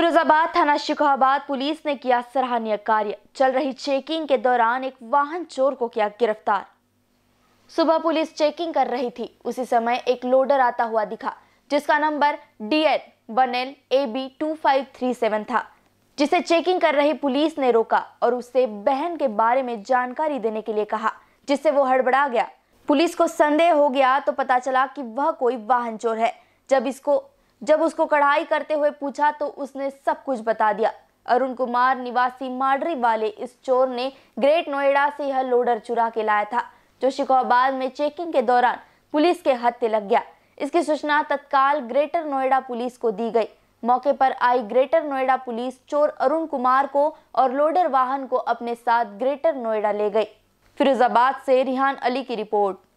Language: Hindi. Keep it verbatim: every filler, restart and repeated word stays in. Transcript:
फिरोजाबाद थाना शिकोहाबाद पुलिस ने किया सराहनीय कार्य। चल रही चेकिंग के दौरान एक वाहन चोर को किया गिरफ्तार। सुबह पुलिस चेकिंग कर रही थी, उसी समय एक लोडर आता हुआ दिखा जिसका number D N one L A B two five three seven था, जिसे चेकिंग कर रही पुलिस ने रोका और उससे बहन के बारे में जानकारी देने के लिए कहा, जिससे वो हड़बड़ा गया। पुलिस को संदेह हो गया तो पता चला कि वह कोई वाहन चोर है। जब इसको जब उसको कढ़ाई करते हुए पूछा तो उसने सब कुछ बता दिया। अरुण कुमार निवासी माडरी वाले इस चोर ने ग्रेट नोएडा से यह लोडर चुरा के लाया था, जो शिकोहाबाद में चेकिंग के दौरान पुलिस के हत्थे लग गया। इसकी सूचना तत्काल ग्रेटर नोएडा पुलिस को दी गई। मौके पर आई ग्रेटर नोएडा पुलिस चोर अरुण कुमार को और लोडर वाहन को अपने साथ ग्रेटर नोएडा ले गई। फिरोजाबाद से रिहान अली की रिपोर्ट।